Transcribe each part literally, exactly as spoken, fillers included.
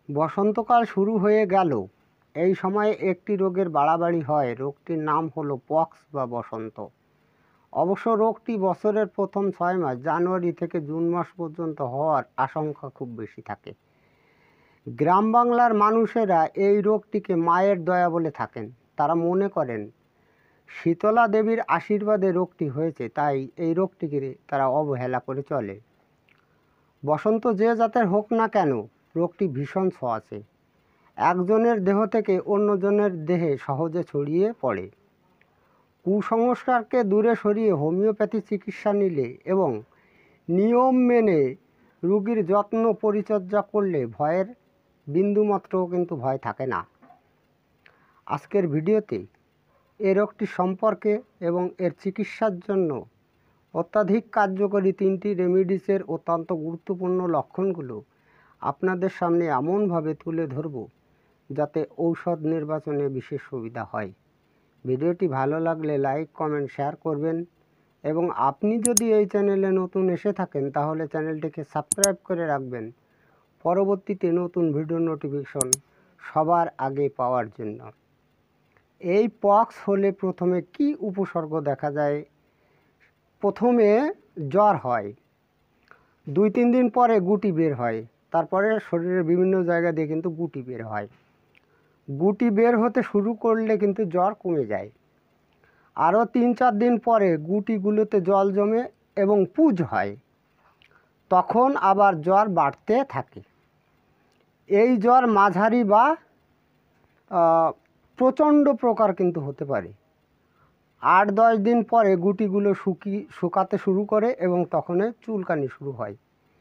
বসন্তকাল শুরু হয়ে গেল। এই সময়ে একটি রোগের বাড়াবাড়ি হয়। রোগটির নাম হলো পক্স বা বসন্ত। অবশ্য রোগটি বছরের প্রথম ছয় মাস জানুয়ারি থেকে জুন মাস পর্যন্ত হওয়ার আশঙ্কা খুব বেশি থাকে। গ্রাম বাংলার মানুষেরা এই রোগটিকে মায়ের দয়া বলে থাকেন। তারা মনে করেন শীতলা দেবীর আশীর্বাদে রোগটি হয়েছে, তাই এই রোগটিকে তারা অবহেলা করে চলে। বসন্ত যে জাতের হোক না কেন, রোগটি ভীষণ ছোঁয়াচে। একজনের দেহ থেকে অন্যজনের দেহে সহজে ছড়িয়ে পড়ে। কুসংস্কারকে দূরে সরিয়ে হোমিওপ্যাথি চিকিৎসা নিলে এবং নিয়ম মেনে রোগীর যত্ন পরিচর্যা করলে ভয়ের বিন্দুমাত্রও কিন্তু ভয় থাকে না। আজকের ভিডিওতে এ রোগটি সম্পর্কে এবং এর চিকিৎসার জন্য অত্যাধিক কার্যকরী তিনটি রেমিডিসের অত্যন্ত গুরুত্বপূর্ণ লক্ষণগুলো আপনাদের সামনে এমনভাবে তুলে ধরব যাতে ঔষধ নির্বাচনে বিশেষ সুবিধা হয়। ভিডিওটি ভালো লাগলে লাইক, কমেন্ট, শেয়ার করবেন এবং আপনি যদি এই চ্যানেলে নতুন এসে থাকেন তাহলে চ্যানেলটিকে সাবস্ক্রাইব করে রাখবেন পরবর্তীতে নতুন ভিডিও নোটিফিকেশন সবার আগে পাওয়ার জন্য। এই পক্স হলে প্রথমে কি উপসর্গ দেখা যায়? প্রথমে জ্বর হয়, দুই তিন দিন পরে গুটি বের হয়, তারপরে শরীরের বিভিন্ন জায়গা দিয়ে কিন্তু গুটি বের হয়। গুটি বের হতে শুরু করলে কিন্তু জ্বর কমে যায়। আরও তিন চার দিন পরে গুটিগুলোতে জল জমে এবং পুজ হয়, তখন আবার জ্বর বাড়তে থাকে। এই জ্বর মাঝারি বা প্রচণ্ড প্রকার কিন্তু হতে পারে। আট দশ দিন পরে গুটিগুলো শুকি শুকাতে শুরু করে এবং তখনই চুলকানি শুরু হয়।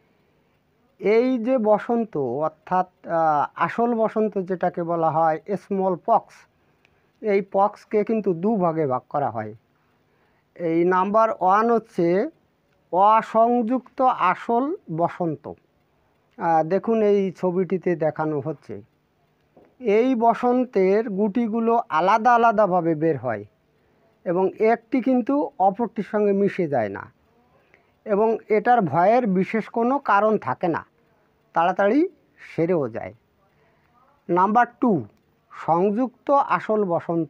এই যে বসন্ত, অর্থাৎ আসল বসন্ত যেটাকে বলা হয় স্মল পক্স, এই পক্সকে কিন্তু দু ভাগে ভাগ করা হয়। এই নাম্বার ওয়ান হচ্ছে অসংযুক্ত আসল বসন্ত। দেখুন এই ছবিটিতে দেখানো হচ্ছে। এই বসন্তের গুটিগুলো আলাদা আলাদাভাবে বের হয় এবং একটি কিন্তু অপরটির সঙ্গে মিশে যায় না এবং এটার ভয়ের বিশেষ কোনো কারণ থাকে না, তাড়াতাড়ি সেরেও যায়। নাম্বার টু, সংযুক্ত আসল বসন্ত।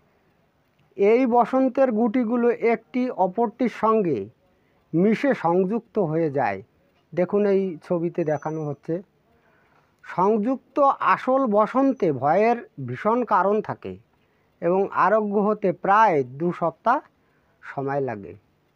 এই বসন্তের গুটিগুলো একটি অপরটির সঙ্গে মিশে সংযুক্ত হয়ে যায়। দেখুন এই ছবিতে দেখানো হচ্ছে। সংযুক্ত আসল বসন্তে ভয়ের ভীষণ কারণ থাকে এবং আরোগ্য হতে প্রায় দু সপ্তাহ সময় লাগে।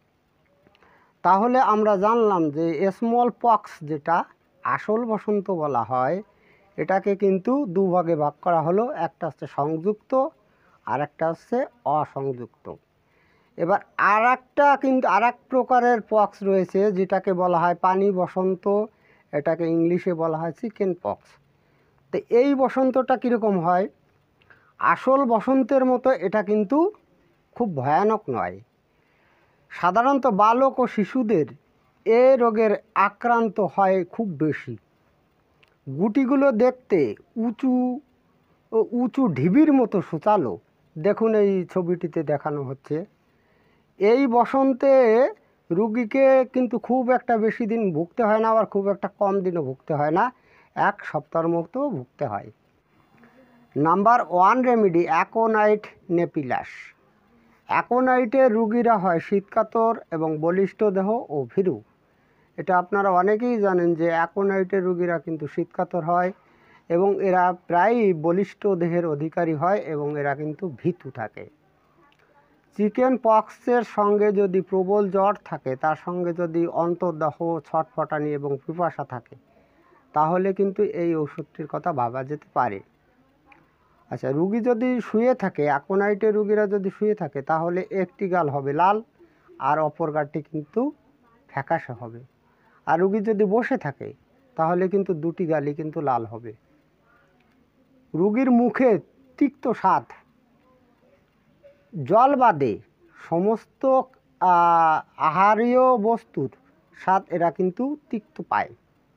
তাহলে আমরা জানলাম যে স্মল পক্স যেটা আসল বসন্ত বলা হয়, এটাকে কিন্তু দুভাগে ভাগ করা হলো। একটা হচ্ছে সংযুক্ত আর একটা হচ্ছে অসংযুক্ত। এবার আর একটা কিন্তু আর এক প্রকারের পক্স রয়েছে যেটাকে বলা হয় পানি বসন্ত, এটাকে ইংলিশে বলা হয় চিকেন পক্স। তো এই বসন্তটা কীরকম হয়? আসল বসন্তের মতো এটা কিন্তু খুব ভয়ানক নয়। সাধারণত বালক ও শিশুদের এ রোগের আক্রান্ত হয় খুব বেশি। গুটিগুলো দেখতে উঁচু ও উঁচু ঢিবির মতো সুচালো। দেখুন এই ছবিটিতে দেখানো হচ্ছে। এই বসন্তে রুগীকে কিন্তু খুব একটা বেশি দিন ভুগতে হয় না, আবার খুব একটা কম দিনও ভুগতে হয় না, এক সপ্তাহের মতো ভুগতে হয়। Number one remedy aconite napellus. অ্যাকোনাইটের রুগীরা হয় শীতকাতর এবং বলিষ্ঠ দেহ ও ভীরু। এটা আপনারা অনেকেই জানেন যে অ্যাকোনাইটের রুগীরা কিন্তু শীতকাতর হয় এবং এরা প্রায়ই বলিষ্ঠ দেহের অধিকারী হয় এবং এরা কিন্তু ভীতু থাকে। চিকেন পক্সের সঙ্গে যদি প্রবল জ্বর থাকে, তার সঙ্গে যদি অন্তর্দাহ, ছটফটানি এবং পিপাসা থাকে, তাহলে কিন্তু এই ওষুধটির কথা ভাবা যেতে পারে। আচ্ছা, রুগী যদি শুয়ে থাকে, অ্যাকোনাইটের রুগীরা যদি শুয়ে থাকে, তাহলে একটি গাল হবে লাল আর অপর গালটি কিন্তু ফ্যাকাশে হবে। আর রুগী যদি বসে থাকে তাহলে কিন্তু দুটি গালই কিন্তু লাল হবে। রুগীর মুখে তিক্ত স্বাদ, জল বাদে সমস্ত আহারীয় বস্তুর স্বাদ এরা কিন্তু তিক্ত পায়।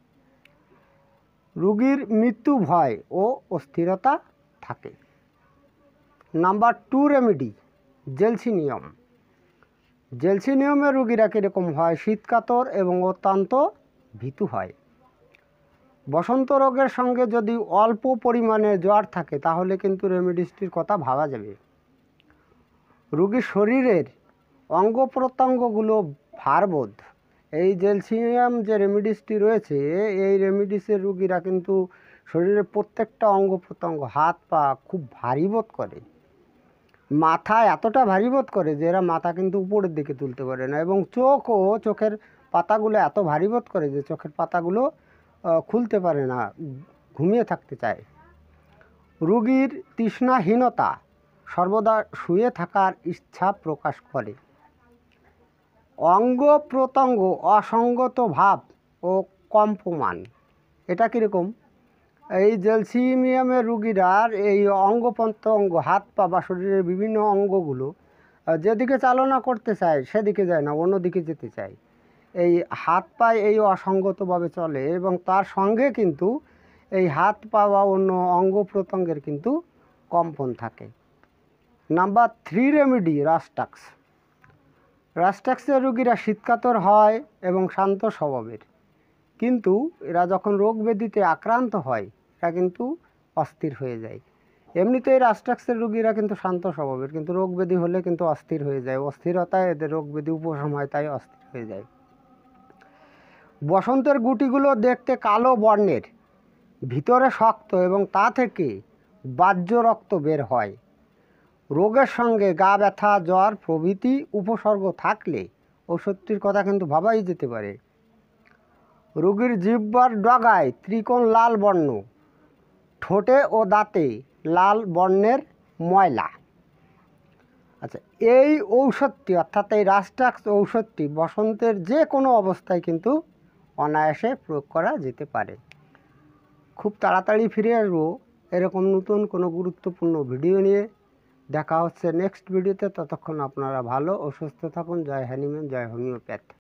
রুগীর মৃত্যু ভয় ও অস্থিরতা থাকে। Number two remedy gelsemium. জেলসিনিয়ামের রুগীরা কীরকম হয়? শীতকাতর এবং অত্যন্ত ভীতু হয়। বসন্ত রোগের সঙ্গে যদি অল্প পরিমাণে জ্বর থাকে তাহলে কিন্তু রেমিডিসটির কথা ভাবা যাবে। রোগীর শরীরের অঙ্গ প্রত্যঙ্গগুলো ভারবোধ, এই ক্যালসিয়াম যে রেমিডিসটি রয়েছে এই রেমিডিসের রোগীরা কিন্তু শরীরের প্রত্যেকটা অঙ্গ প্রত্যঙ্গ হাত পা খুব ভারী বোধ করে, মাথা এতটা ভারী বোধ করে যে এরা মাথা কিন্তু উপরের দিকে তুলতে পারে না, এবং চোখও চোখের পাতাগুলো এত ভারী বোধ করে যে চোখের পাতাগুলো খুলতে পারে না, ঘুমিয়ে থাকতে চায়। রোগীর তৃষ্ণাহীনতা, সর্বদা শুয়ে থাকার ইচ্ছা প্রকাশ করে। অঙ্গ প্রত্যঙ্গ অসঙ্গত ভাব ও কম্পমান। এটা কীরকম? এই ক্যালসিয়ামের রুগীরার এই অঙ্গ প্রত্যঙ্গ হাত পা বা শরীরের বিভিন্ন অঙ্গগুলো যেদিকে চালনা করতে চায় সেদিকে যায় না, অন্যদিকে যেতে চায়। এই হাত পায়ে এই অসঙ্গতভাবে চলে এবং তার সঙ্গে কিন্তু এই হাত পা বা অন্য অঙ্গ প্রত্যঙ্গের কিন্তু কম্পন থাকে। Number three remedy rhus tox. রাস্টাক্সের রুগীরা শীতকাতর হয় এবং শান্ত স্বভাবের, কিন্তু এরা যখন রোগ ব্যাধিতে আক্রান্ত হয় এরা কিন্তু অস্থির হয়ে যায়। এমনিতেই রাস্টাক্সের রুগীরা কিন্তু শান্ত স্বভাবের, কিন্তু রোগ ব্যাধি হলে কিন্তু অস্থির হয়ে যায়, অস্থিরতায় এদের রোগ ব্যাধি উপশম হয়, তাই অস্থির হয়ে যায়। বসন্তের গুটিগুলো দেখতে কালো বর্ণের, ভিতরে শক্ত এবং তা থেকে বাহ্য রক্ত বের হয়। রোগের সঙ্গে গা ব্যথা জ্বর প্রভৃতি উপসর্গ থাকলে ওষুধটির কথা কিন্তু ভাবাই যেতে পারে। রোগীর জিহ্বার ডগায় ত্রিকোণ লাল বর্ণ, ঠোঁটে ও দাঁতে লাল বর্ণের ময়লা। আচ্ছা, এই ঔষধটি অর্থাৎ এই রাস্টাক্স ঔষধটি বসন্তের যে কোনো অবস্থায় কিন্তু অনায়াসে প্রয়োগ করা যেতে পারে। খুব তাড়াতাড়ি ফিরে আসবো এরকম নতুন কোনো গুরুত্বপূর্ণ ভিডিও নিয়ে। দেখা হচ্ছে নেক্সট ভিডিওতে। ততক্ষণ আপনারা ভালো ও সুস্থ থাকুন। জয় হ্যানিম্যান, জয় হোমিওপ্যাথ।